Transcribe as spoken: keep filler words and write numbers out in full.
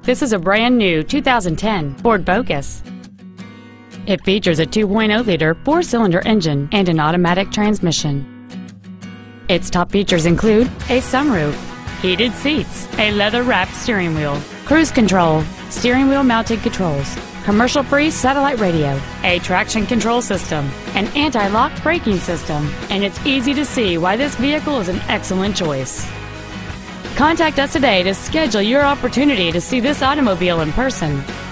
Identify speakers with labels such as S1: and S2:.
S1: This is a brand new two thousand ten Ford Focus. It features a two point oh liter four-cylinder engine and an automatic transmission. Its top features include a sunroof, heated seats, a leather-wrapped steering wheel, cruise control, steering wheel mounted controls, commercial-free satellite radio, a traction control system, an anti-lock braking system, and it's easy to see why this vehicle is an excellent choice. Contact us today to schedule your opportunity to see this automobile in person.